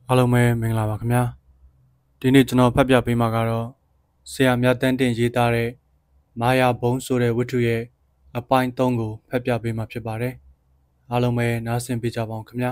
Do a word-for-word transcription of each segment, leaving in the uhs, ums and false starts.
အားလုံးပဲမင်္ဂလာပါခင်ဗျာဒီနေ့ကျွန်တော်ဖတ်ပြပေးမှာကတော့ဆရာမြတ်တန်းတင်ရေးသားတဲ့မာယာဘုံဆိုတဲ့ဝတ္ထုရဲ့အပိုင်းသုံးကိုဖတ်ပြပေးမှာဖြစ်ပါတယ်အားလုံးပဲနားဆင်ပေးကြပါဦးခင်ဗျာ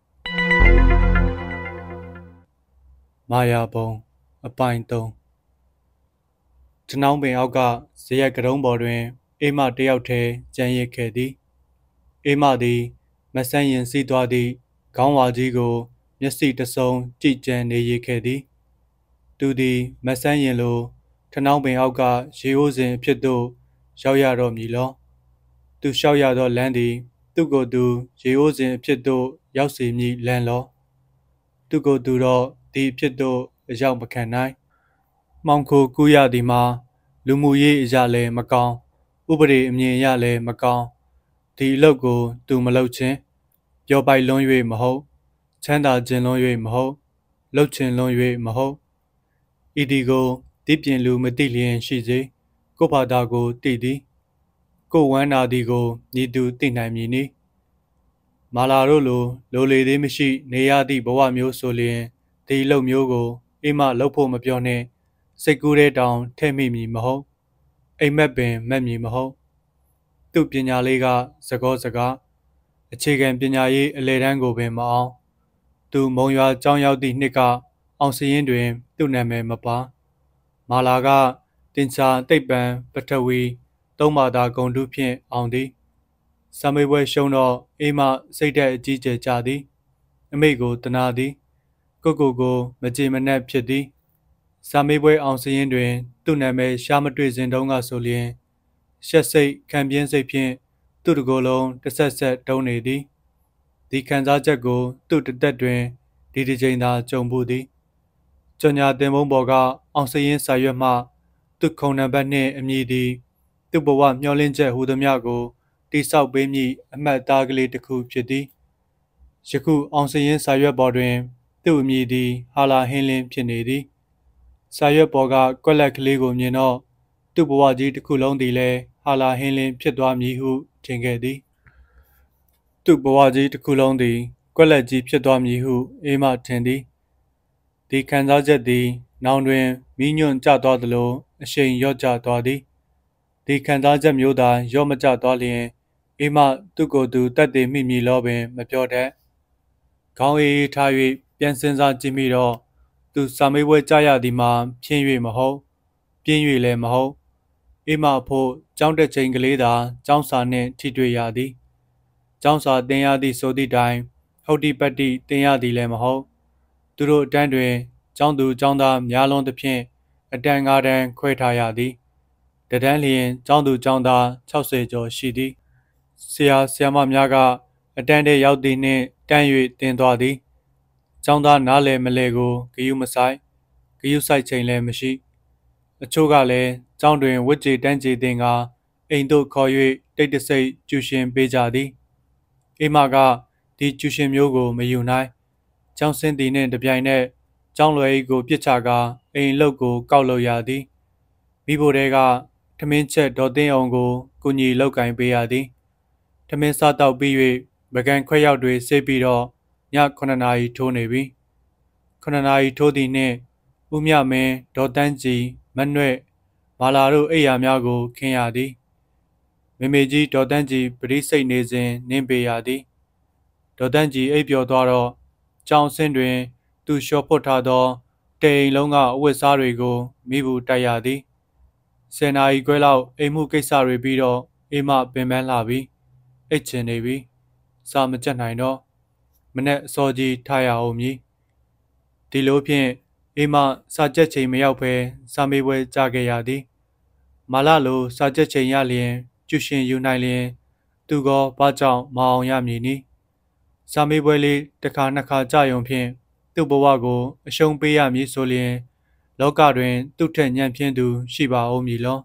မာယာဘုံအပိုင်းသုံးတနှောင်းပင်အောက်ကဇရက်ကတုံးပေါ်တွင်အေးမတယောက်တည်းကြံရစ်ခဲ့သည်အေးမသည်မဆန်းရင်စီးသွားသည့်ခေါင်းဝါကြီးကိုမျက်စိတစုံကြည့်ကြံနေရခဲ့သည်သူသည်မဆန်းရင်လိုထနှောင်းပင်အောက်ကရေအိုးစဉ်အဖြစ်သို့ရောက်ရတော့မည်လောသူလျှောက်ရသောလမ်းသည်သူ့ကိုယ်သူရေအိုးစဉ်အဖြစ်သို့ရောက်စေမည်လမ်းလောသူ့ကိုယ်သူတော့ဒီအဖြစ်သို့အရောက်မခံနိုင်မှောင်ခိုကူးရသည်မှာလူမှုရေးအရာလည်းမကောင်းဥပဒေအမြင်အရလည်းမကောင်းဒီအလုပ်ကိုသူမလုပ်ခြင်းပြောပိုက်လွန်း၍မဟုတ်ချမ်းသာခြင်းလွန်း၍မဟုတ်လှုပ်ခြင်းလွန်း၍မဟုတ်ဤဒီကိုဒီပြင်လူမသိလျင်ရှိစေကိုဘာသာကိုသိသည်ကိုဝမ်းနာသည်ကိုညီသူသိနိုင်မည်နီမာလာတို့လိုလိုလေသေးမရှိနေရသည့်ဘဝမျိုးဆိုလျင်ဒီအလုပ်မျိုးကိုအိမ်မလှုပ်ဖို့မပြောနှင့်စိတ်ကူးတဲ့တောင်ထဲ့မိမည်မဟုတ်အိမ်မက်ပင်မက်မည်မဟုတ်သူ့ပညာလေးကစကောစကားအခြေခံပညာရေးအလဲတန်းကိုပင်မအောင်သူမုံရွာကျောင်းရောက်သည့်နှစ်ကအောင်စရင်တွင်သူ့နာမည်မပါမာလာကတင်ချာတိတ်ပံပထဝီသုံးဘာသာဂုံတုဖြင့်အောင်သည်စာမေးပွဲရှုံးတော့အိမ်မစိတ်ဓာတ်အကြီးကျယ်ကြသည်အမိကိုတနာသည်ကိုကိုကိုမကြေမနက်ဖြစ်သည်စာမေးပွဲအောင်စရင်တွင်သူ့နာမည်ရှားမတွေ့စဉ်တုန်းကဆိုလျင်ရှက်စိတ်ခံပြင်းစိတ်ဖြင့်သူ့တကိုယ်လုံးတစ်ဆက်ဆက်တုံးနေသည်ဒီခံစားချက်ကိုသူ့တသက်တွင်ဒီတစ်ချိန်သာကြုံဘူးသည်ကြော်ညာတင်မုံပေါ်ကအောင်စရင်စာရွက်မှသူ့ခုံနံပါတ်နှင့်အမည်သည်သူ့ဘဝမျှော်လင့်ချက်ဟူသည်များကိုတိဆောက်ပေးမည့်အမှတ်အသားကလေးတစ်ခုဖြစ်သည်ယခုအောင်စရင်စာရွက်ပေါ်တွင်သူ့အမည်သည်ဟာလာဟင်းလင်းဖြစ်နေသည်စာရွက်ပေါ်ကကွက်လက်ကလေးကိုမြင်တော့သူ့ဘဝကြီးတစ်ခုလုံးသည်လည်းဟာလာဟင်းလင်းဖြစ်သွားမည်ဟုထင်ခဲ့သည်သူ့ဘဝကြီးတစ်ခုလုံးသည်ကွက်လက်ကြီးဖြစ်သွားမည်ဟုအေးမထင်သည်ဒီခံစားချက်သည်နောင်တွင်မိညွန့်ကျသွားသလိုအရှိန်ရော့ကျသွားသည်ဒီခံစားချက်မျိုးသာရော့မကျသွားလျင်အေးမသူ့ကိုယ်သူတတ်သိမိမည်လောပင်မပြောတတ်ခေါင်းအေးအေးထား၍ပြန်စင်စားကြည့်မိတော့သူစာမေးပွဲကြားရသည်မှာဖြင်း၍မဟုတ်ပြင်း၍လည်းမဟုတ်အေးမဖို့ကျောင်းတက်ချိန်ကလေးသာကျောင်းစာနှင့်ထိတွေ့ရသည်ကျောင်းစာတင်ရသည့်ဆိုသည့်တိုင်ဟုတ်တိပတ်တိတင်ရသည်လည်းမဟုတ်သူတို့အတန်းတွင်ကျောင်းသူကျောင်းသားများလွန်သဖြင့်အတန်းငါးတန်းခွဲထားရသည်တတန်းလျင်ကျောင်းသူကျောင်းသား၆၀ကျော်ရှိသည်ဆရာဆရာမများကအတန်းထဲရောက်သည်နှင့်တန်း၍တင်သွားသည်ကျောင်းသားနားလည်မလဲကိုဂယုမဆိုင်ဂယုဆိုင်ချိန်လည်းမရှိအချို့ကလည်းကျောင်းတွင်ဝတ်ကြေတန်းကြေတင်ကအိမ်သို့ခေါ်၍တိတ်တဆိတ်ကျူရှင်ပေးကြသည်အိမ်မကဒီကျူရှင်မျိုးကိုမယူနိုင်ကျောင်းဆင်းသည်နှင့်တပြိုင်နက်ကျောင်းလွယ်အိတ်ကိုပြစ်ချကာအိမ်အလုပ်ကိုကောက်လုပ်ရသည်မိဖို့တဲကထမင်းချက်ဒေါ်သိန်းအောင်ကိုကုညီလောက်ကင်ပေးရသည်ထမင်းစားတော့ပြီး၍ပကံခွဲရောက်တွေဆေးပြီးတော့ညခုနှစ်နာရီထိုးနေပြီခုနှစ်နာရီထိုးသည်နှင့်ဦးမြမင်းဒေါ်တန်းကြီးမနှွဲ့မာလာတို့အိယာများကိုခင်းရသည်မေမေကြီးဒေါ်တန်းကြီးပရိစိတ်နေစဉ်နင်းပေးရသည်ဒေါ်တန်းကြီးအိပ်ပျော်သွားတော့ကျောင်းဆင်းတွင်သူလျှော်ဖွတ်ထားသောတိမ်လုံးကအဝတ်စားတွေကိုမိဘူးတိုက်ရသည်ဆယ်နာရီခွဲလောက်အိမ်မှုကိစ္စတွေပြီးတော့အိမ်မပင်ပန်းလာပြီအိတ်ချင်နေပြီစာမကြက်နိုင်တော့မနဲ့အစောကြီးထားရအောင်မည်ဒီလိုဖြင့်အိမ်မစာကြက်ချိန်မရောက်ဘဲစာမေးပွဲကြားခဲ့ရသည်မာလာလိုစာကြက်ချိန်ရလျင်ကျူရှင်ယူနိုင်လျင်သူကဘာကြောင့်မအောင်ရမည်နီစာမေးပွဲလေးတစ်ခါနှစ်ခါကြာရုံဖြင့်သူ့ဘဝကိုအရှုံးပေးရမည်ဆိုလျင်လောကတွင်သူ့ထက်ညံ့ဖျင်းသူရှိပါဦးမည်လော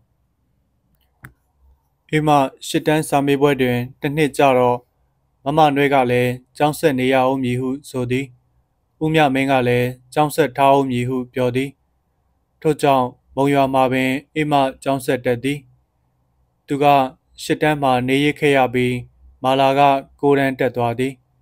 အိမ်မရှစ်တန်းစာမေးပွဲတွင်တစ်နှစ်ကြာတော့မမနွဲကလည်းကျောင်းဆက်နေရအောင်မည်ဟုဆိုသည်ဦးမြမင်းကလည်းကျောင်းဆက်ထားအောင်မည်ဟုပြောသည်ထို့ကြောင့်မုံရွာမှာပင်အိမ်မကျောင်းဆက်တက်သည်သူကရှစ်တန်းမှာနေရခဲ့ရပြီးမာလာကကိုတန်းတက်သွားသည်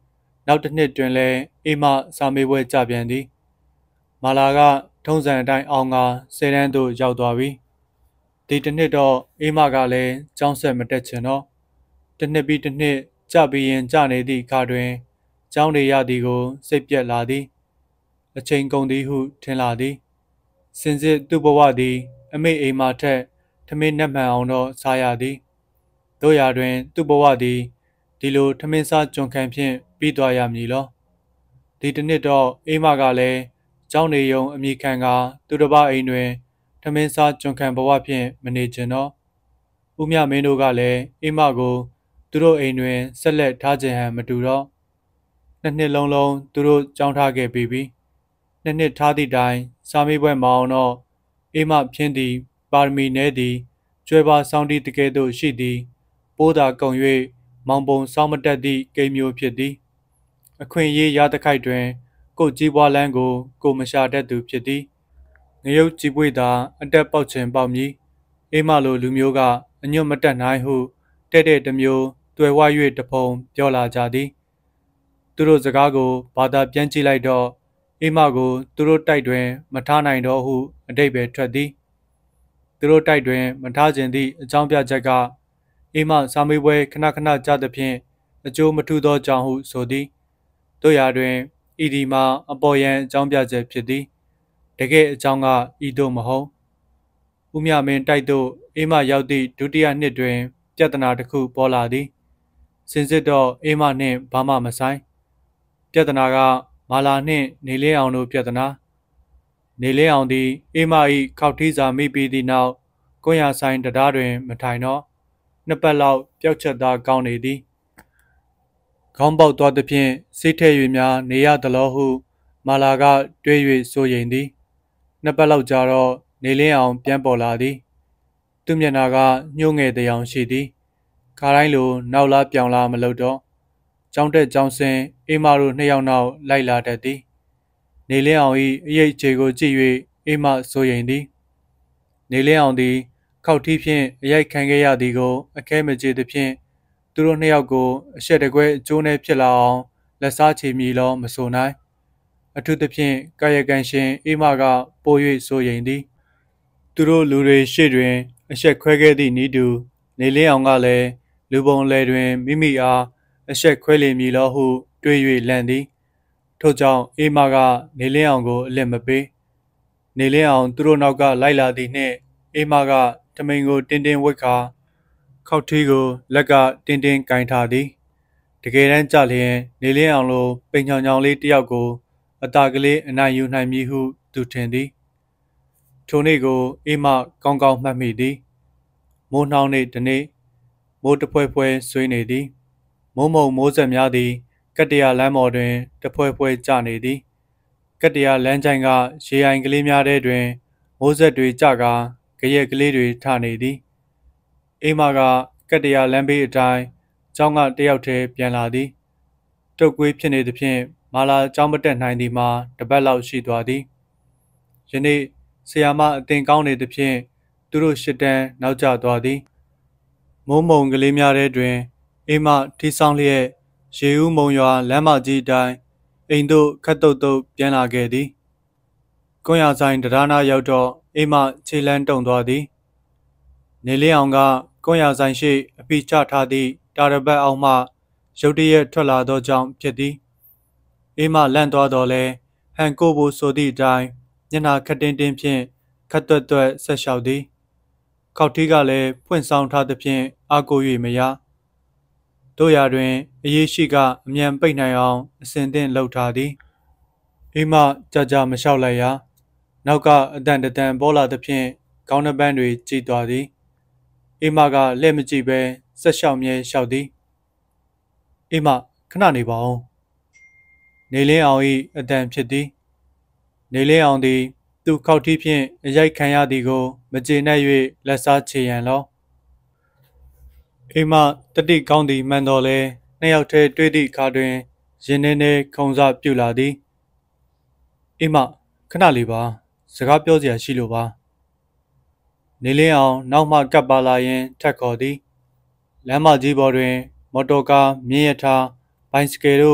နောက်တစ်နှစ်တွင်လည်းအေးမစာမေးပွဲကြပြန်သည်မာလာကထုံးစံအတိုင်းအောင်ကဆယ်တန်းသို့ရောက်သွားပြီဒီတစ်နှစ်တော့အေးမကလည်းကျောင်းဆက်မတက်ချင်တော့တစ်နှစ်ပြီးတစ်နှစ်ကြပြီးရင်ကြနေသည့်အခါတွင်ကျောင်းနေရသည်ကိုစိတ်ပြက်လာသည်အချိန်ကုန်သည်ဟုထင်လာသည်စင်စစ်သူ့ဘဝသည်အမေအိမ်မှထက်ထမင်းနှက်မှန်အောင်တော့စားရသည်တို့ရာတွင်သူ့ဘဝသည်ဒီလိုထမင်းစားကြုံခံဖြင့်ပြီးသွားရမည်လောဒီတစ်နှစ်တော့အေးမကလည်းကျောင်းနေယုံအမိခံကသူတစ်ပါးအိမ်တွင်ထမင်းစားကြုံခံဘဝဖြင့်မနေချင်တော့ဦးမြမင်းတို့ကလည်းအေးမကိုသူတို့အိမ်တွင်ဆက်လက်ထားခြင်းဟန်မတူတော့နှစ်နှစ်လုံးလုံးသူတို့ကြောင်းထားခဲ့ပြီးပြီနှစ်နှစ်ထားသည့်တိုင်စာမေးပွဲမအောင်တော့အေးမဖြင်းသည်ပါရမီနည်းသည်ကျွဲပါစောင်းတီးတကယ်သို့ရှိသည်ပိုးသာကုံ၍မောင်ပုံစောင်းမတက်သည့်ကိန်းမျိုးဖြစ်သည်အခွင့်အရေးရသခိုက်တွင်ကိုကြီးပွားလန်းကိုကိုမရှာတတ်သူဖြစ်သည်ငရုတ်ကြည်ပွေသာအတက်ပေါက်ချင်ပေါက်မည်အေးမလိုလူမျိုးကအညွတ်မတက်နိုင်ဟုတဲ့တဲ့တမျိုးတွေ့ဝ၍တဖုံပြောလာကြသည်သူတို့စကားကိုဘာသာပြန်ကြည့်လိုက်တော့အေးမကိုသူတို့တိုက်တွင်မထားနိုင်တော့ဟုအတိတ်ပဲထွက်သည်သူတို့တိုက်တွင်မထားခြင်းသည့်အကြောင်းပြချက်ကအေးမစာမေးပွဲခဏခဏကြသဖြင့်အကျိုးမထူသောကြောင့်ဟုဆိုသည်တို့ရာတွင်ဤဒီမှာအပေါ်ယံအကြောင်းပြချက်ဖြစ်သည်တကယ်အကြောင်းကဤသို့မဟုတ်ဦးမြမင်းတိုက်သို့အေးမရောက်သည့်ဒုတိယနှစ်တွင်ပြဿနာတစ်ခုပေါ်လာသည်စင်စစ်တော့အေးမနှင့်ဘာမှမဆိုင်ပြဿနာကမာလာနှင့်နေလင်းအောင်တို့ပြဿနာနေလင်းအောင်သည်အေးမ၏ခောက်ထီးစာမိပြီးသည့်နောက်ကွန်ရဆိုင်တရားတွင်မထိုင်တော့နှစ်ပတ်လောက်ပျောက်ချက်သားကောင်းနေသည်ခေါင်းပေါက်သွားသဖြင့်စိတ်ထဲ၍များနေရသလိုဟုမာလာကတွေး၍စိုးရိမ်သည်နှစ်ပတ်လောက်ကြာတော့နေလင်းအောင်ပြန်ပေါ်လာသည်သူ့မျက်နှာကညှိုးငယ်တဲ့အောင်ရှိသည်ခါတိုင်းလိုနောက်လားပြောင်လားမလုပ်တော့ကျောင်းတက်ကျောင်းဆင်းအေးမတို့နှစ်ယောက်နောက်လိုက်လာတတ်သည်နေလင်းအောင်၏အရေးအခြေကိုကြည့်၍အေးမစိုးရိမ်သည်နေလင်းအောင်သည်ခောက်ထီးဖြင့်အရိုက်ခံခဲ့ရသည်ကိုအခဲမကြေသဖြင့်သူတို့နှစ်ယောက်ကိုအရှက်တကွဲအကျိုးနဲ့ဖြစ်လာအောင်လက်စားချေမည်လောမဆိုနိုင်အထူးသဖြင့်ကာယကံရှင်အေးမကပို၍စိုးရိမ်သည်သူတို့လူတွေရှေ့တွင်အရှက်ခွဲခဲ့သည့်နီးတူနေလင်းအောင်ကလည်းလူပုံလယ်တွင်မိမိအားအရှက်ခွဲလိမ့်မည်လောဟုတွေး၍လန့်သည်ထို့ကြောင့်အေးမကနေလင်းအောင်ကိုအလစ်မပေးနေလင်းအောင်သူတို့နောက်ကလိုက်လာသည်နှင့်အေးမကထမိန်ကိုတင်းတင်းဝိတ်ခါခောက်ထီးကိုလက်ကတင်းတင်းကင်ထားသည်တကယ်တမ်းကြလျင်နေလင်းအောင်လိုပိန်ချောင်ချောင်လေးတစ်ယောက်ကိုအသာကလေးအနိုင်ယူနိုင်မည်ဟုသူထင်သည်ထိုနေ့ကိုအေးမကောင်းကောင်းမှတ်မိသည်မိုးနှောင်းနေ့တနေ့မိုးတဖွဲဖွဲဆွေးနေသည်မိုးမုံမိုးဆက်များသည်ကတ္တရာလမ်းပေါ်တွင်တဖွဲဖွဲကျနေသည်ကတ္တရာလမ်းချိုင်ကရေအိုင်ကလေးများထဲတွင်မိုးဆက်တွေကျကာကြရက်ကလေးတွေထနေသည်အေးမကကတ္တရာလမ်းဘေးအတိုင်းကျောင်းကတယောက်တည်းပြန်လာသည်တုတ်ကွေးဖြစ်နေသဖြင့်မာလာကျောင်းမတက်နိုင်သည်မှာတပတ်လောက်ရှိသွားသည်ယနေ့ဆရာမအသင်ကောင်းနေသဖြင့်သူတို့ရှစ်တန်းနောက်ကျသွားသည်မိုးမုံကလေးများထဲတွင်အေးမထီဆောင်လျက်ရေဦးမုံရွာလမ်းမကြီးအတိုင်းအိမ်သို့ခတ်တုတ်တုတ်ပြန်လာခဲ့သည်ကွန်ရဆိုင်တရားနာရောက်တော့အေးမခြေလန်းတုံသွားသည်နေလင်းအောင်ကကွန်ရဆိုင်ရှိအပိချထားသည့်တာရပတ်အောက်မှရုတ်တရက်ထွက်လာသောကြောင့်ဖြစ်သည်အေးမလန့်သွားတော်လဲဟန်ကိုဖို့ဆိုသည့်အတိုင်းမျက်နှာခက်တင်းတင်းဖြင့်ခတ်သွက်သွက်ဆက်လျှောက်သည်ခောက်ထီးကလည်းဖွင့်ဆောင်ထားသဖြင့်အာကို၍မရတို့ရာတွင်အရေးရှိကအမြန်ပိတ်နိုင်အောင်အစဉ်သင့်လှုပ်ထားသည်အေးမကြကြမလျှောက်လိုက်ရနောက်ကအတန်တန်ပေါ်လာသဖြင့်ခေါင်းနှပန်းတွေကြည်သွားသည်အေးမကလက်မကြည့်ပဲဆက်လျှောက်မြဲလျှောက်သည်အေးမခဏနေပါဦးနေလင်းအောင်၏အတန်ဖြစ်သည်နေလင်းအောင်သည်သူခောက်ထီးဖြင့်အရိုက်ခံရသည်ကိုမကျေနပ်၍လက်စားချေရန်လောအေးမတတိကောင်းသည်မှန်တော်လဲနှစ်ယောက်တည်းတွေ့သည့်အခါတွင်ရင်ထဲထဲခုံစားပြုလာသည်အေးမခဏလေးပါစကားပြောစရာရှိလို့ပါနေလင်းအောင်နောက်မှကပ်ပါလာရင်ထက်ခေါ်သည်လမ်းမကြီးပေါ်တွင်မော်တော်ကားမြင်းရထားဘိုင်စကယ်တို့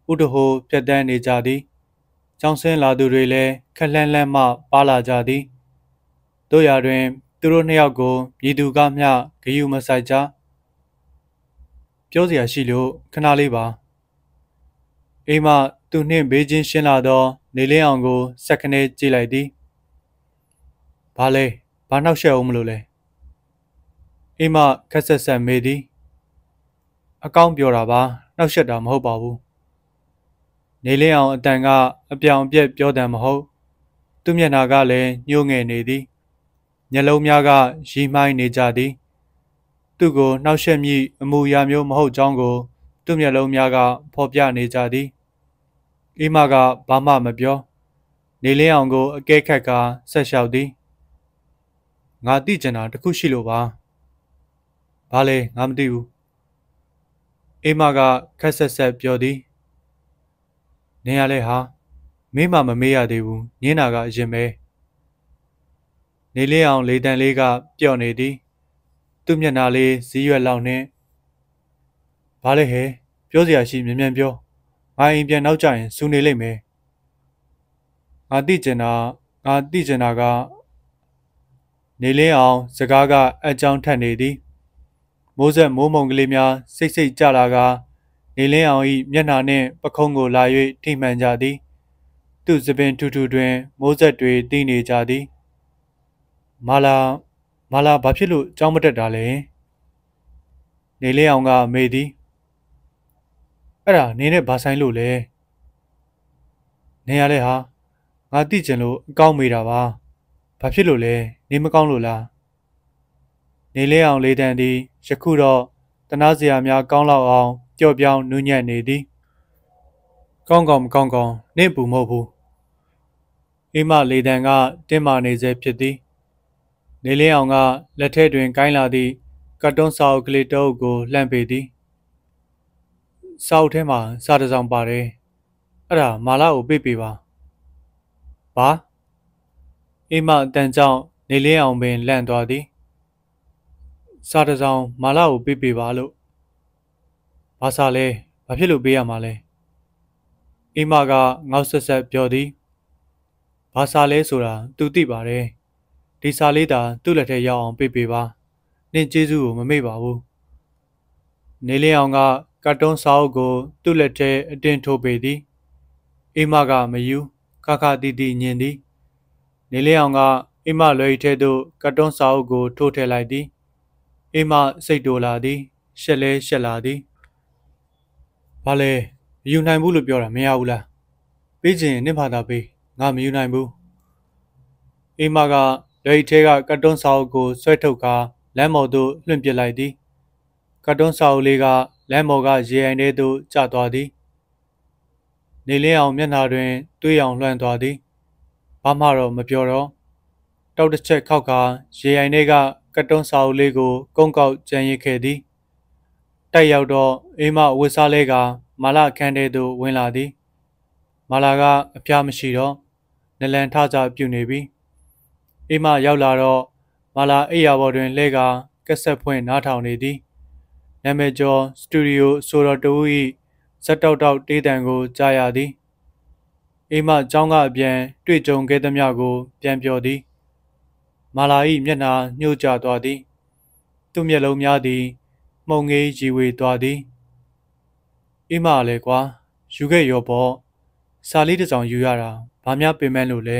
ဥတဟိုပြတ်တန်းနေကြသည်ကျောင်းဆင်းလာသူတွေလည်းခက်လှမ်းလှမ်းမှပါလာကြသည်တို့ရာတွင်သူတို့နှစ်ယောက်ကိုမြည်သူကမျှဂယုမဆိုင်ကြပြောစရာရှိလို့ခဏလေးပါအိမ်မသူနှင့်ဘေးချင်းရှင်းလာသောနေလင်းအောင်ကိုစက်ခနဲကြည့်လိုက်သည်ဘာလဲဘာနှောက်ရှက်အောင်မလို့လဲအိမ်မခက်ဆက်ဆက်မေးသည်အကောင့်ပြောတာပါနှောက်ရှက်တာမဟုတ်ပါဘူးနေလင်းအောင်အတန်ကအပြောင်အပြက်ပြောတယ်မဟုတ်သူ့မျက်နှာကလည်းညှိုးငယ်နေသည်မျက်လုံးများကရီးမှိုင်းနေကြသည်သူ့ကိုနှောက်ယှက်မိအမူအရာမျိုးမဟုတ်ကြောင်းကိုသူ့မျက်လုံးများကဖော်ပြနေကြသည်အိမကဘာမှမပြောနေလင်းအောင်ကိုအကဲခတ်ကဆက်လျှောက်သည်ငါသိကျင်တာတခုရှိလို့ပါဘာလဲငါမသိဘူးအိမကခက်ဆက်ဆက်ပြောသည်နေရလဲဟာမေးမှမမေးရသေးဘူးညင်းတာကအရင်ပဲနေလင်းအောင်လေတန်လေးကပျော့နေသည်သူ့မျက်နှာလေးဇီးရွက်လောက်နဲ့ဘာလဲဟဲပြောစရာရှိမြန်မြန်ပြောငါအိမ်ပြန်နောက်ကျရင်စူနေလိမ့်မယ်ငါသိကျင်တာငါသိကျင်တာကနေလင်းအောင်စကားကအကြောင်းထက်နေသည်မိုးဆက်မိုးမုံကလေးများစိတ်စိတ်ကြလာကနေလင်းအောင်၏မျက်နှာနှင့်ပခုံးကိုလာ၍ထိမှန်ကြသည်သူ့စပင်ထူထူတွင်မိုးဆက်တွေတီးနေကြသည်မာလာမာလာဘာဖြစ်လို့ကြောင်းမတက်တာလဲနေလင်းအောင်ကမေးသည်အဲ့ဒါနေနဲ့ဘာဆိုင်လို့လဲနေရလဲဟာငါသိကျင်လို့အကောင်းမေးတာပါဘာဖြစ်လို့လဲနေမကောင်းလို့လားနေလင်းအောင်လေးတန်းသည်ယခုတော့တနာစရာများကောင်းလောက်အောင်ကြော့ပြောင်းနူးညံ့နေသည်ကောင်းကောင်းမကောင်းကောင်းနင့်ပူမဟုတ်ဘူးအိမလေးတန်းကတင်းမာနေစေဖြစ်သည်နေလင်းအောင်ကလက်ထဲတွင်ကိုင်းလာသည့်ကတ်တွန်းစာအုပ်ကလေးတစ်အုပ်ကိုလှမ်းပေးသည်စာအုပ်ထဲမှာစာတစ်စောင်ပါတယ်အဲ့ဒါမာလာကိုပေးပေးပါဘာအိမအတန်ကြောင့်နေလင်းအောင်ပင်လန့်သွားသည်စာတစ်စောင်မာလာကိုပေးပေးပါလို့ဘာစာလဲဘာဖြစ်လို့ပေးရမှာလဲအိမကငေါက်ဆက်ဆက်ပြောသည်ဘာစာလဲဆိုတာသူသိပါတယ်ဒီစာလေးသာသူ့လက်ထဲရောက်အောင်ပေးပေးပါနင့်ကျေးဇူးကိုမမေ့ပါဘူးနေလင်းအောင်ကကတ်တွန်းစာအုပ်ကိုသူ့လက်ထဲအတင်းထိုးပေးသည်အိမကမယူခါခါတီတီညင်သည်နေလင်းအောင်ကအိမလွယ်ရီထဲသို့ကတ်တွန်းစာအုပ်ကိုထိုးထည့်လိုက်သည်အိမစိတ်တိုလာသည်ရှက်လဲရှက်လာသည်ဘာလဲမယူနိုင်ဘူးလို့ပြောတာမရဘူးလားပေးချင်နင့်ဘာသာပေးငါမယူနိုင်ဘူးအိမကလွယ်ရီထဲကကတ်တွန်းစာအုပ်ကိုဆွဲထုတ်ကာလမ်းပေါ်သို့လွှင့်ပစ်လိုက်သည်ကတ်တွန်းစာအုပ်လေးကလမ်းပေါ်ကရေအိုင်ထဲသို့ကျသွားသည်နေလင်းအောင်မျက်နှာတွင်တွေးအောင်လွှမ်းသွားသည်ဘာမှတော့မပြောတော့တောက်တစ်ချက်ခောက်ကာရေအိုင်ထဲကကတ်တွန်းစာအုပ်လေးကိုကုန်းကောက်ကြံရစ်ခဲ့သည်တိုက်ရောက်တော့အိမ်မဝစ်စားလဲကမာလာခန်းထဲသို့ဝင်လာသည်မာလာကအဖျားမရှိတော့နလန်ထကြပြုနေပြီအိမ်မရောက်လာတော့မာလာအိယာဘော်တွင်လဲကကက်ဆက်ဖွင့်နားထောင်နေသည်နာမည်ကျော်စတူဒီယိုဆိုတော်တူ၏ဇက်တောက်တောက်တေးတံကိုကြားရသည်အိမ်မကျောင်းကအပြန်တွေ့ကြုံခဲ့သမျှကိုပြန်ပြောသည်မာလာ၏မျက်နှာညှို့ကျသွားသည်သူ့မျက်လုံးများသည်မှုန်ငေးရီဝေသွားသည်အိမ်မလည်းကွာယူခဲ့ရောပေါ့စာလေးတစ်စောင်ယူရတာဘာများပင်ပန်းလို့လဲ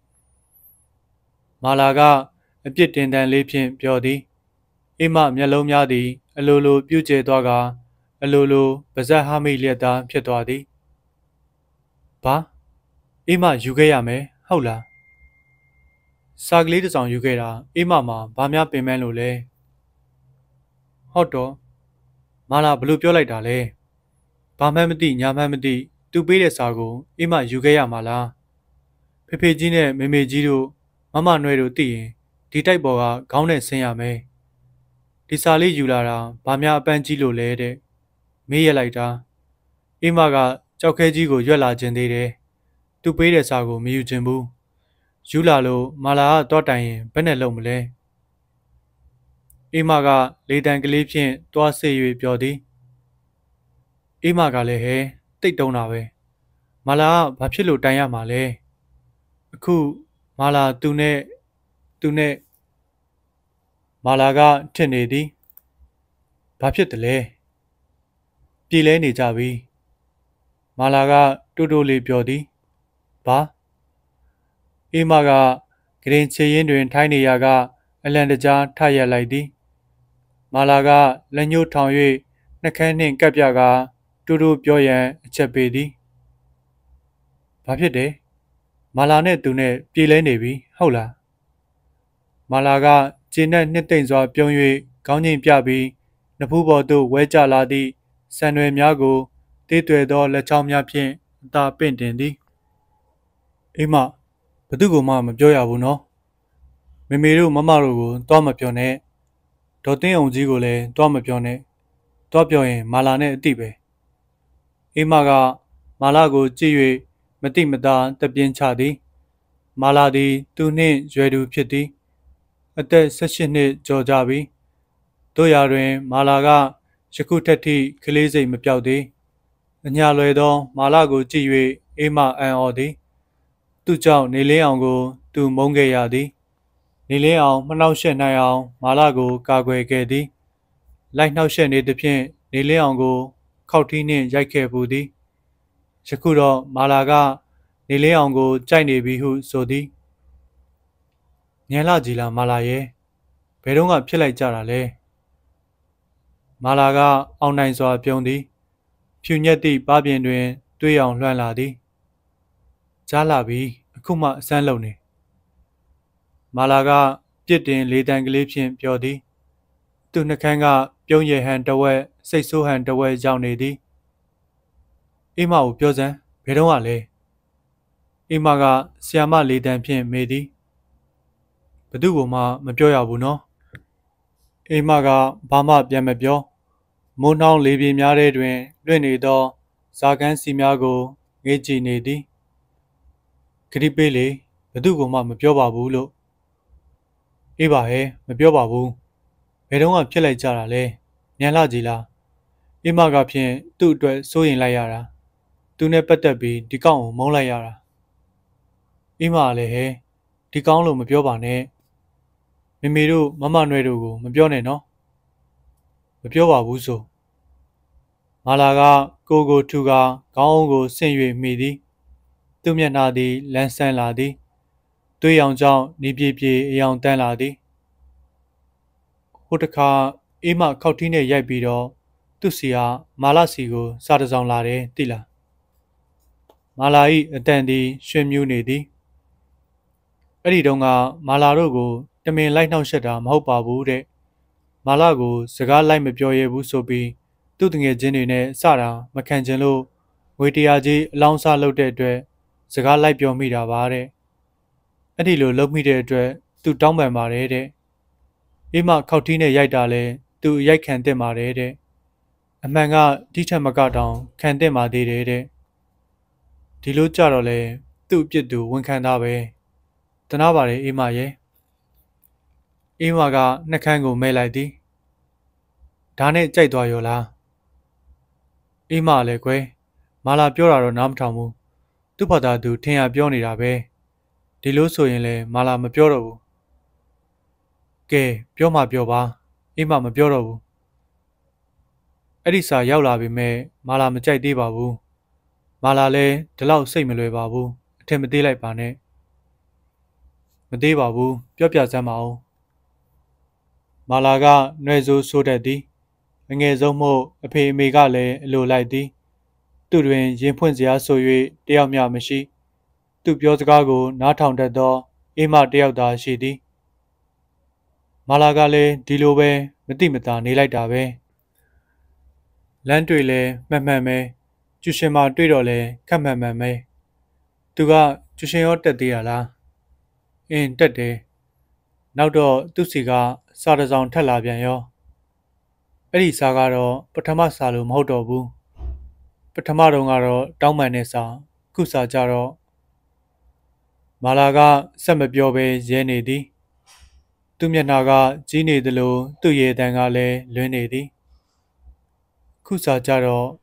မာလာကအပြစ်တင်တန်လေးဖြင့်ပြောသည်အိမ်မမျက်လုံးများသည်အလိုလိုပြုတ်ကျဲသွားကအလိုလိုပါဇက်ဟာမိလျက်သားဖြစ်သွားသည်ဘာအိမ်မယူခဲ့ရမယ်ဟုတ်လားစာကလေးတစ်စောင်ယူခဲ့တာအိမ်မမှာဘာများပင်ပန်းလို့လဲဟုတ်တော့မာလာဘလို့ပြောလိုက်တာလဲဘာမှမသိညာမှမသိသူပေးတဲ့စာကိုအိမ်မယူခဲ့ရမှာလားဖေဖေကြီးနဲ့မေမေကြီးတို့မမနွယ်တို့သိရင်ဒီတိုက်ပေါ်ကခေါင်းနဲ့ဆင်းရမယ်ဒီစာလေးယူလာတာဘာများအပန်းကြီးလို့လဲတဲ့မေးရလိုက်တာအိမ်မကကြောက်ခဲကြီးကိုရွက်လာခြင်းသေးတယ်သူပေးတဲ့စာကိုမယူခြင်းဘူးယူလာလို့မာလာကတော့တိုင်ရင်ဘယ်နဲ့လုံမလဲအိမ်မကလေတံကလေးဖြင့်တွားဆေး၍ပြောသည်အိမ်မကလည်းဟဲတိတ်တုံးတာပဲမာလာကဘာဖြစ်လို့တိုင်ရမှာလဲအခုမာလာသူနဲ့သူနဲ့မာလာကထစ်နေသည်ဘာဖြစ်တယ်လဲပြေးလဲနေကြပြီမာလာကတိုးတိုးလေးပြောသည်ဘာအေးမကဂရင်ချေရင်တွင်ထိုင်းနေရကအလန်တကြားထရက်လိုက်သည်မာလာကလက်ညှိုးထောင်၍နှကန်းနှင့်ကပ်ပြကတိုးတိုးပြောရန်အချက်ပေးသည်ဘာဖြစ်တယ်မာလာနဲ့သူနဲ့ပြေးလဲနေပြီဟုတ်လားမာလာကခြေနဲ့နှစ်သိမ့်စွာပြုံး၍ခေါင်းငိမ်ပြပြီးနဖူးပေါ်သို့ဝဲကျလာသည့်ဆံရွယ်များကိုတေးသွဲသောလက်ချောင်းများဖြင့်အသာပင့်တင်သည်အိမ်မဘသူ့ကိုမှမပြောရဘူးနော်မေမေတို့မမတို့ကိုသွားမပြောနဲ့ဒေါ်သိန်းအောင်ကြီးကိုလည်းသွားမပြောနဲ့သွားပြောရင်မာလာနဲ့အတိပဲအိမ်မကမာလာကိုကြည့်၍မတိမသားတပြင်းချသည်မာလာသည်သူနှင့်ရွယ်သူဖြစ်သည်အသက်၁၈နှစ်ကျော်ကြပြီတို့ရာတွင်မာလာကယခုထက်ထိကလေးစိတ်မပြောက်သေးအညာလွယ်သောမာလာကိုကြည့်၍အိမ်မအံ့ဩသည်သူ့ကြောင့်နေလင်းအောင်ကိုသူမုန်းခဲ့ရသည်နေလင်းအောင်မနှောက်ယှက်နိုင်အောင်မာလာကိုကာကွယ်ခဲ့သည်လိုက်နှောက်ယှက်နေသဖြင့်နေလင်းအောင်ကိုခောက်ထီးနှင့်ရိုက်ခဲ့ပူသည်ယခုတော့မာလာကနေလင်းအောင်ကိုကြိုက်နေပြီဟုဆိုသည်ညံလာကြည်လားမာလာရဲ့ဘယ်တော့မှဖြစ်လိုက်ကြတာလဲမာလာကအောင်နိုင်စွာပြုံးသည်ဖြူညက်သည့်ပပင်တွင်တွေးအောင်လွှမ်းလာသည်ကြားလာပြီအခုမှအစမ်းလုံနေမာလာကပြစ်တင်လေးတန်ကလေးဖြင့်ပြောသည်သူ့နှကန်းကပြုံးရဟန်တဝက်စိတ်ဆိုးဟန်တဝက်ရောက်နေသည်အိမ်မကိုပြောစမ်းဘယ်တော့မှလဲအိမ်မကဆီယာမလေးတန်ဖြင့်မေးသည်ဘသူ့ကိုမှမပြောရဘူးနော်အိမ်မကဘာမှပြန်မပြောမိုးနှောင်းလေပြေများထဲတွင်လွင့်နေသောဇာကန်းစီများကိုငေးကြည့်နေသည်ခရီးပေးလေဘသူ့ကိုမှမပြောပါဘူးလို့အေးပါဟဲ့မပြောပါဘူးဘယ်တော့မှဖြစ်လိုက်ကြတာလဲညံလာကြည်လားအိမ်မကဖြင့်သူ့အတွက်စိုးရင်လိုက်ရတာသူနဲ့ပတ်သက်ပြီးဒီကောင်ကိုမုန်းလိုက်ရတာအိမ်မလည်းဟဲ့ဒီကောင်လို့မပြောပါနဲ့မေမေတို့မမနွဲတို့ကိုမပြောနဲ့နော်မပြောပါဘူးဆိုမာလာကကိုကိုထူကာခေါင်းအုံးကိုဆင့်၍မိသည်သူ့မျက်နှာသည်လန်းဆန်းလာသည်သွေးရောင်ကြောင့်နေပြေပြေအယောင်တန်းလာသည်ဟိုတခါအေးမခောက်ထီးနဲ့ရိုက်ပြီးတော့သူ့စီဟာမာလာစီကိုစားတစောင်းလာတယ်သိလားမာလာ၏အတန်သည်ရွှင်မြူးနေသည်အဲ့ဒီတုန်းကမာလာတို့ကိုတမင်လိုက်နှောက်ယှက်တာမဟုတ်ပါဘူးတဲ့မာလာကိုစကားလိုက်မပြောရဘူးဆိုပြီးသူ့တငယ်ချင်းတွေနဲ့စတာမခံချင်လို့ငွေတရားကြီးအလောင်းစားလုပ်တဲ့အတွက်စကားလိုက်ပြောမိတာပါတဲ့အဲ့ဒီလိုလုပ်မိတဲ့အတွက်သူတောင်းပန်ပါတယ်တဲ့အေးမခောက်ထီးနဲ့ရိုက်တာလဲသူရိုက်ခံတင်ပါတယ်တဲ့အမှန်ကဒီထက်မကတောင်ခံတင်ပါသေးတယ်တဲ့ဒီလိုကြတော့လဲသူ့အပြစ်သူဝန်ခံတာပဲတနာပါတယ်အေးမရဲ့အေးမကနှကန်းကိုမဲလိုက်သည်ဒါနဲ့ကြိုက်သွားရောလားအေးမလည်းကွယ်မာလာပြောတာတော့နားမထောင်ဘူးသူ့ဘာသာသူထင်ရပြောနေတာပဲဒီလိုဆိုရင်လည်းမာလာမပြောတော့ဘူးကဲပြောမှပြောပါအေးမမပြောတော့ဘူးအဲ့ဒီစာရောက်လာပြီမဲ့မာလာမကြိုက်သေးပါဘူးမာလာလည်းဒီလောက်စိတ်မလွယ်ပါဘူးအထင်မသေးလိုက်ပါနဲ့မသေးပါဘူးပြောပြစမ်းပါဦးမာလာကနှွဲဆိုးဆိုးတတ်သည်အငယ်ဆုံးမို့အဖေအမေကလည်းအလိုလိုက်သည်သူတွင်ရင်ဖွင့်စရာဆို၍တယောက်မျှမရှိသူပြောစကားကိုနားထောင်တတ်သောအေးမတယောက်သာရှိသည်မာလာကလည်းဒီလိုပဲမတိမတာနေလိုက်တာပဲလမ်းတွေ့လဲမှတ်မှန်ပဲကျူရှင်မတွေ့တော့လဲခက်မှန်မှန်ပဲသူကကျူရှင်ရောတက်သေးရလားအင်းတက်တယ်နောက်တော့သူ့စီကစာတစောင်ထက်လာပြန်ရောအဲ့ဒီစာကတော့ပထမစာလို့မဟုတ်တော့ဘူးပထမတုန်းကတော့တောင်းပန်တဲ့စာခုစာကြတော့မာလာကစက်မပြောဘဲရဲနေသည်သူ့မျက်နှာကကြီးနေသလိုသူ့ရေတံကလည်းလွင်းနေသည်ခုစာကြတော့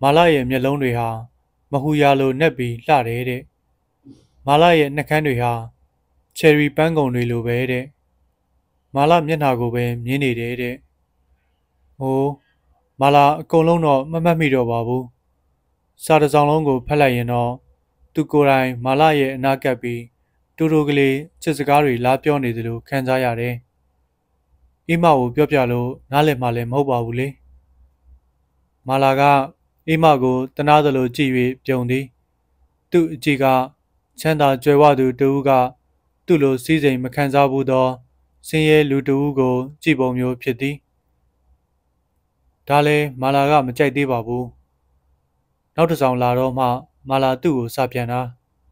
မာလာရဲ့မျက်လုံးတွေဟာမဟူရာလိုနှက်ပြီးလှတယ်တဲ့မာလာရဲ့နှက်ခမ်းတွေဟာချယ်ရီပန်းကုံတွေလိုပဲတဲ့မာလာမျက်နှာကိုပဲမြင်နေတယ်တဲ့ဟိုးမာလာအကုန်လုံးတော့မမှတ်မိတော့ပါဘူးစာတစ်စောင်လုံးကိုဖတ်လိုက်ရင်တော့သူကိုယ်တိုင်မာလာရဲ့အနာကပ်ပြီးတူတူကလေးချစ်စကားတွေလားပြောနေသလိုခံစားရတယ်အိမကိုပြောပြလို့နားလည်မှလည်းမဟုတ်ပါဘူးလေမာလာကအိမကိုတနာသလိုကြည့်၍ပြုံသည်သူ့အကြည့်ကချမ်းသာကြွယ်ဝသူတဦးကသူ့လိုစည်းစိမ်မခံစားဘူးသောဆင်းရဲလူတဦးကိုကြည့်ပုံမျိုးဖြစ်သည်ဒါလည်းမာလာကမကြိုက်သေးပါဘူးနောက်တစ်ဆောင်လာတော့မှမာလာသူ့ကိုစပြန်တာ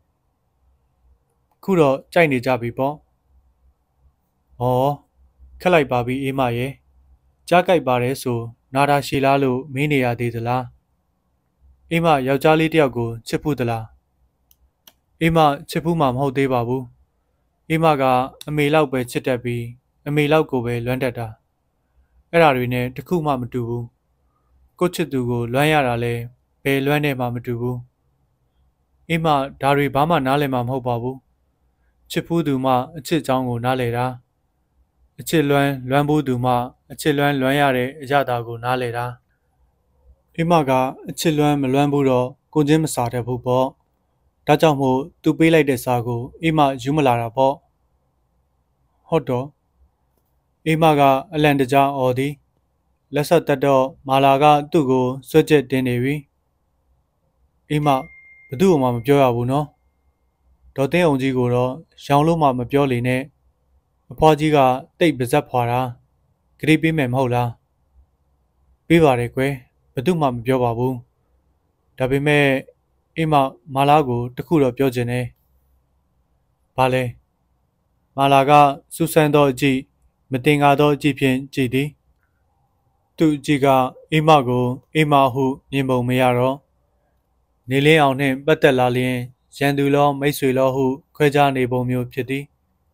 ခုတော့ကြိုက်နေကြပြီပေါ့ဩခက်လိုက်ပါပြီအေးမရဲ့ကြားကြိုက်ပါတယ်ဆိုနာတာရှည်လားလို့မင်းနေရသေးသလားအေးမယောက်ျားလေးတယောက်ကိုချစ်ဖူးသလားအေးမချစ်ဖူးမှမဟုတ်သေးပါဘူးအေးမကအမေလောက်ပဲချစ်တတ်ပြီးအမေလောက်ကိုပဲလွမ်းတတ်တာအဲ့ဓာတွေနဲ့တခုမှမတူဘူးကိုချစ်သူကိုလွမ်းရတာလဲဘယ်လွမ်းနဲ့မှမတူဘူးအေးမဒါတွေဘာမှနားလည်မှမဟုတ်ပါဘူးချစ်ဖူးသူမှအချစ်ကြောင်းကိုနားလည်တာအချစ်လွမ်းလွမ်းဘူးသူမှအချစ်လွမ်းလွမ်းရတဲ့အရာတာကိုနားလည်တာအေးမကအချစ်လွမ်းမလွမ်းဘူးတော့ကိုချင်းမစားတတ်ဘူးပေါ့ဒါကြောင့်မို့သူပေးလိုက်တဲ့စာကိုအေးမယူမလာတာပေါ့ဟုတ်တော့အေးမကအလန်တကြားအော်သည်လက်ဆက်တက်တော့မာလာကသူ့ကိုဆွတ်ချက်တင်နေပြီအေးမဘသူ့မှမပြောရဘူးနော်ဒေါ်သိန်းအောင်ကြီးကိုတော့ရောင်လို့မှမပြောလေနဲ့အဖွားကြီးကတိတ်ပါဇက်ဖွာတာဂရိပေးမယ်မဟုတ်လားပေးပါတယ်ကွယ်ဘသူမှမပြောပါဘူးဒါပေမဲ့အိမ်မမာလာကိုတခုတော့ပြောချင်တယ်ဘာလဲမာလာကစူဆန်သောအကြည့်မတင်ကားသောအကြည့်ဖြင့်ကြည်သည်သူ့အကြည့်ကအိမ်မကိုအိမ်မဟုမြင်ပုံမရတော့နေလင်းအောင်နှင့်ပတ်သက်လာလျင်ရန်သူလောမိတ်ဆွေလောဟုခွဲခြားနေပုံမျိုးဖြစ်သည်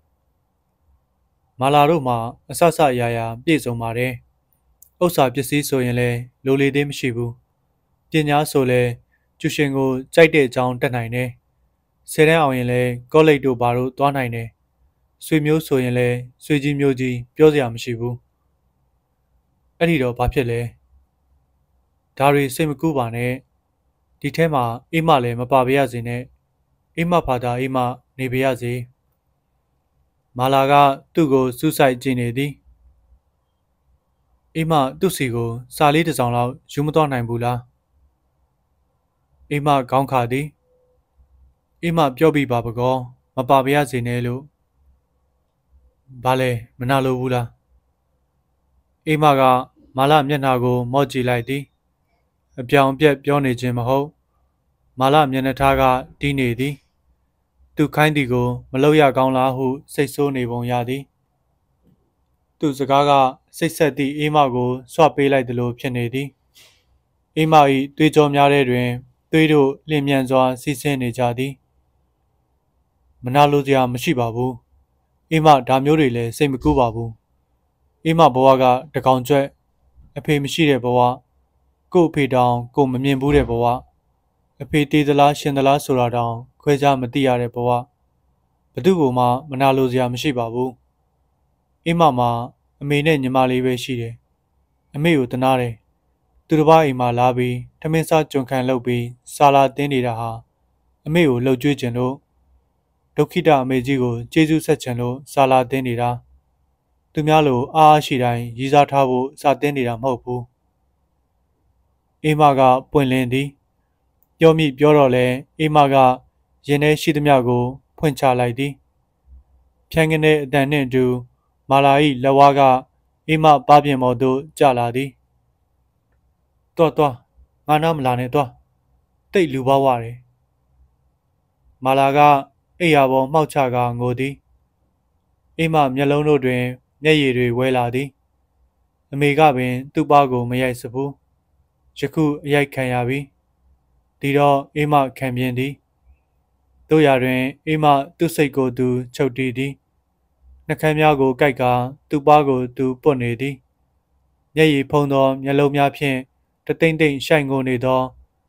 မာလာတို့မှာအဆဆရာရာပြည့်စုံပါတယ်ဥစ္စာပစ္စည်းဆိုရင်လည်းလိုလေသေးမရှိဘူးပညာဆိုလည်းကျူရှင်ကိုကြိုက်တဲ့အကြောင်းတက်နိုင်တယ်ဆယ်တန်းအောင်ရင်လည်းကောလိပ်တို့ဘာတို့သွားနိုင်တယ်ဆွေမျိုးဆိုရင်လည်းဆွေကြီးမျိုးကြီးပြောစရာမရှိဘူးအဲ့ဒီတော့ဘာဖြစ်လဲဒါတွေစိတ်မကူးပါနဲ့ဒီထဲမှာအိမ်မလည်းမပါပါရစေနဲ့အိမ်မဖာသာအိမ်မနေပါရစေမာလာကသူ့ကိုစူးစိုက်ကြည့်နေသည်အိမ်မသူ့စီကိုစာလေးတစ်စောင်လောက်ယူမသွားနိုင်ဘူးလားအိမ်မခေါင်းခါသည်အိမ်မပြောပြီးပါပကောမပါပါရစေနဲ့လို့ဘာလဲမနာလိုဘူးလားအိမ်မကမာလာမျက်နှာကိုမော့ကြည့်လိုက်သည်အပြောင်ပြက်ပြောနေခြင်းမဟုတ်မာလာမျက်နှာထားကတီးနေသည်သူခိုင်းသည်ကိုမလုပ်ရကောင်းလားဟုစိတ်ဆိုးနေပုံရသည်သူစကားကစိတ်ဆက်သည့်အိမ်မကိုဆွပေးလိုက်သလိုဖြစ်နေသည်အိမ်မ၏သွေးကြောများတဲ့တွင်သွေးတို့လျင်မြန်စွာစီးဆင်းနေကြသည်မနာလိုစရာမရှိပါဘူးအိမ်မဒါမျိုးတွေလည်းစိတ်မကူးပါဘူးအိမ်မဘဝကတကောင်ကျွက်အဖေမရှိတဲ့ဘဝကို့အဖေတောင်ကိုမမြင်ဘူးတဲ့ဘဝအဖေတည်သလားရှင်သလားဆိုတာတောင်ခွဲခြားမသိရတဲ့ဘဝဘသူ့ကိုမှမနာလိုစရာမရှိပါဘူးအိမ်မမှာအမေနဲ့ညီမလေးပဲရှိတယ်အမေကိုတနာတယ်သူတစ်ပါးအိမ်မှာလာပြီးထမင်းစားကြုံခံလုပ်ပြီးစာလာတင်းနေတာဟာအမေကိုလှုပ်ကြွေးကျင်လို့ဒုက္ခိတအမေကြီးကိုကျေးဇူးဆက်ချင်လို့စာလာတင်းနေတာသူများလိုအားအားရှိတိုင်းရည်စားထားဖို့စာတင်းနေတာမဟုတ်ဘူးအိမ်မကပွင့်လင်းသည်ပြောမိပြောတော့လဲအိမ်မကရင်ထဲရှိသမျှကိုဖွင့်ချလိုက်သည်ဖြန်းကနေအတန်နှင့်အတူမာလာ၏လက်ဝါးကအိမ်မပါပြင်ပေါ်သို့ကျလာသည်တော့တော့ငါနားမလာနဲ့တော့တိတ်လူပါဝတယ်မာလာကအိယာပေါ်မှောက်ချကာငိုသည်အိမ်မမျက်လုံးတို့တွင်မျက်ရည်တွေဝဲလာသည်အမေကပင်သူ့ပါကိုမရိုက်စဘူးယခုအရိုက်ခံရပြီဒီတော့အိမ်မခံပြင်းသည်တို့ရတွင်အိမ်မသူ့စိတ်ကိုသူချုပ်တီးသည်နှကမ်းများကိုကြိုက်ကာသူ့ပါကိုသူပွတ်နေသည်မျက်ရည်ဖုံးသောမျက်လုံးများဖြင့်တသိမ့်သိမ့်ရှိုင်ငိုနေသော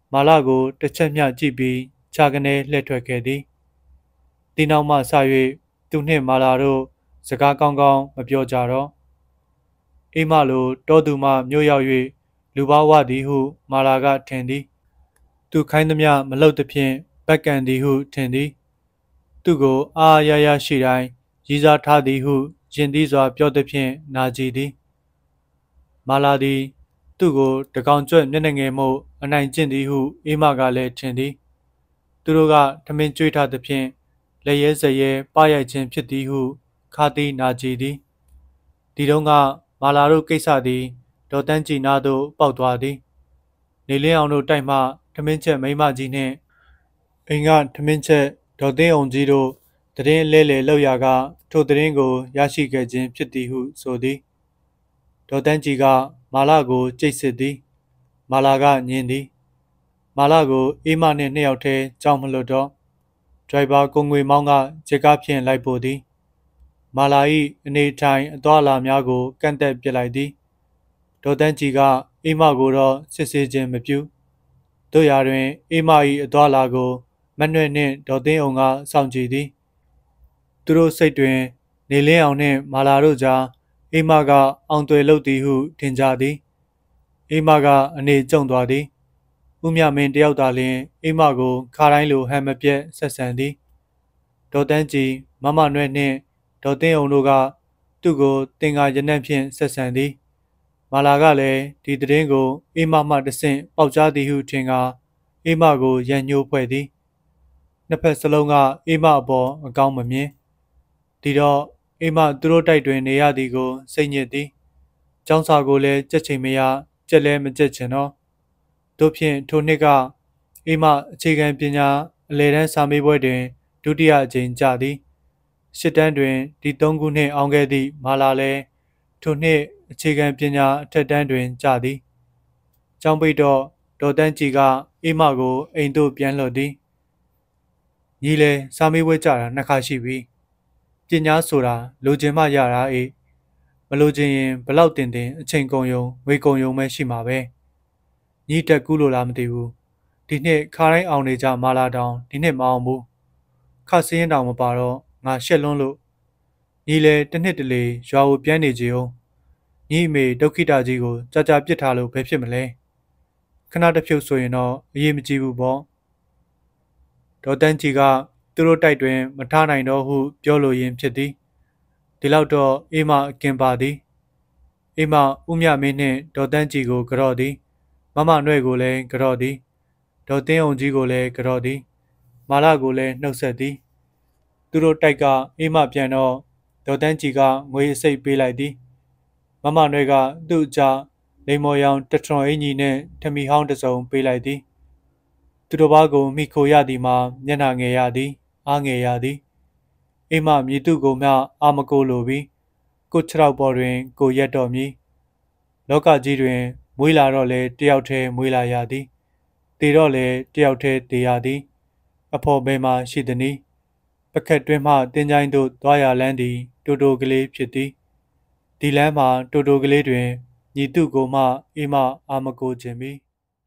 မာလာကိုတစ်ချက်မျှကြည့်ပြီးခြာကနေလှည့်ထွက်ခဲ့သည်ဒီနောက်မှစ၍သူနှင့်မာလာတို့စကားကောင်းကောင်းမပြောကြတော့အိမ်မလိုတောသူမှမြို့ရောက်၍လူပါဝသည်ဟုမာလာကထင်သည်သူခိုင်းသမျှမလုပ်သဖြင့်ဘက်ကန်သည်ဟုထင်သည်သူကိုအားရရရှိတိုင်းရည်စားထားသည်ဟုရင်သီးစွာပြောသဖြင့်နာကြည်သည်မာလာသည်သူကိုတကောင်ကျွတ်မျက်နှာငယ်မှုအနိုင်ကျင့်သည်ဟုအိမ်မကလည်းထင်သည်သူတို့ကထမင်းကျွေးထားသဖြင့်လက်ရဲစရဲပရိုက်ခြင်းဖြစ်သည်ဟုခါသည်နာကြည်သည်ဒီတုန်းကမာလာတို့ကိစ္စသည်ဒေါ်တန်းကြည်နာသို့ပေါက်သွားသည်နေလင်းအောင်တို့တိုက်မှထမင်းချက်မိမကြီးနှင့်အိမ်ကထမင်းချက်ဒေါ်သိန်းအောင်ကြီးတို့တရင်လဲလေလောက်ရာကထိုတရင်ကိုရရှိခဲ့ခြင်းဖြစ်သည်ဟုဆိုသည်ဒေါ်တန်းကြည်ကမာလာကိုကြိတ်စစ်သည်မာလာကညင်သည်မာလာကိုအိမ်မနှင့်နှစ်ယောက်တည်းကြောက်မလွတ်တော့ဒရိုင်ဘာကိုငွေမောင်းကဂျက်ကားဖြင့်လိုက်ပို့သည်မာလာ၏အနေထိုင်အသွားအလာများကိုကန့်သက်ပစ်လိုက်သည်ဒေါ်တန်းကြည်ကအိမ်မကိုတော့စစ်ဆေးခြင်းမပြုတို့ရာတွင်အိမ်မ၏အသွားအလာကိုမနှွဲ့နှင့်ဒေါ်သိန်းအောင်ကစောင့်ကြည့်သည်သူတို့စိတ်တွင်နေလင်းအောင်နှင့်မာလာတို့ကြားအိမ်မကအောင်သွေလုပ်သည်ဟုထင်ကြသည်အိမ်မကအနေကျုံသွားသည်ဦးမြမင်းတယောက်သာလျှင်အိမ်မကိုခါတိုင်းလိုဟန်မပြတ်ဆက်ဆံသည်ဒေါ်တန်းကြည်မမနွဲ့နှင့်ဒေါ်သိန်းအောင်တို့ကသူ့ကိုတင်ကာရနံ့ဖြင့်ဆက်ဆံသည်မာလာကလည်းဒီသတင်းကိုအိမ်မမှတဆင့်ပေါက်ကြားသည်ဟုထင်ကာအိမ်မကိုရန်ညှိုးဖွဲ့သည်နှစ်ဖက်စလုံးကအိမ်မအပေါ်အကောင်းမမြင်ဒီတော့အိမ်မသူတို့တိုက်တွင်နေရသည်ကိုစိတ်ညစ်သည်ကျောင်းစာကိုလည်းကြက်ချိန်မရကြက်လည်းမကြက်ချင်တော့တို့ဖြင့်ထိုနှစ်ကအိမ်မအခြေခံပညာအလယ်တန်းစာမေးပွဲတွင်ဒုတိယအကြိမ်ကျသည်ရှစ်တန်းတွင်ဒီသုံးခုနှင့်အောင်ခဲ့သည့်မာလာလည်းထိုနှစ်အခြေခံပညာအထက်တန်းတွင်ကျသည်ကျောင်းပိတ်တော့ဒေါ်တန်းကြည်ကအိမ်မကိုအိမ်သို့ပြန်လွှတ်သည်ညီလေစာမေးပွဲကျတာနှစ်ခါရှိပြီပညာဆိုတာလိုချင်မှရတာအေးမလိုချင်ရင်ဘလောက်တင်တင်အချိန်ကုန်ယုံဝေကုန်ယုံပဲရှိမှာပဲညီတက်ကူးလို့လားမသိဘူးဒီနှစ်ခါတိုင်းအောင်နေကြမာလာတောင်ဒီနှစ်မအောင်ဘူးခစင်းတောင်မပါတော့ငါရှက်လွန်းလို့ညီလေတစ်နှစ်တလေရွာကိုပြန်နေကြအောင်ညီအမေဒုက္ခိတကြီးကိုကြာကြာပြစ်ထားလို့ဘယ်ဖြစ်မလဲခဏတစ်ဖြုတ်ဆိုရင်တော့အရေးမကြီးဘူးပေါ့ဒေါ်တန်းကြည်ကသူတို့တိုက်တွင်မထားနိုင်တော့ဟုပြောလိုရင်းဖြစ်သည်ဒီလောက်တော့အိမ်မအကင်ပါသည်အိမ်မဦးမြမင်းနှင့်ဒေါ်တန်းကြည်ကိုကြော့သည်မမနွဲ့ကိုလည်းကြော့သည်ဒေါ်သိန်းအောင်ကြီးကိုလည်းကြော့သည်မာလာကိုလည်းနှုတ်ဆက်သည်သူတို့တိုက်ကအိမ်မပြန်တော့ဒေါ်တန်းကြည်ကငွေအစိပ်ပေးလိုက်သည်မမနွဲ့ကသူ့အကြလိမ္မော်ရောင်တထွန်အင်ကြီးနှင့်ထမီဟောင်းတစ်စုံပေးလိုက်သည်သူတို့ဘာကိုမိခိုရသည်မှာမျက်နှာငယ်ရသည်အားငယ်ရသည်အိမ်မမြည်သူကိုမျှအာမကိုလိုပြီးကိုခြေထောက်ပေါ်တွင်ကိုရက်တော်မည်လောကကြီးတွင်မွေးလာတော့လေတယောက်တည်းမွေးလာရသည်တည်တော့လေတယောက်တည်းတည်ရသည်အဖော်ဘဲမှရှိသည်နီပကက်တွင်မှတင်းချိုင်းသို့သွားရလန်းသည်တိုတိုကလေးဖြစ်သည်ဒီလမ်းမှာတိုတိုကလေးတွင်ညီသူကိုမှအိမ်မအာမကိုခြင်းမီ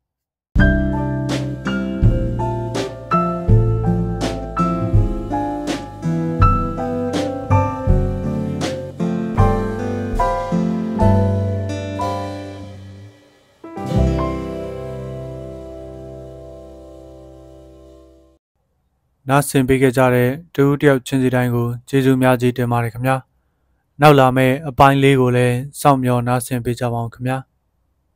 နားဆင်ပေးခဲ့ကြတဲ့တူတယောက်ချင်းစီတိုင်းကိုကျေးဇူးများကြီးတင်ပါတယ်ခင်ဗျာနောက်လာမယ့်အပိုင်းလေးကိုလည်းစောင့်မျှော်နားဆင်ပေးကြပါဦးခင်ဗျာ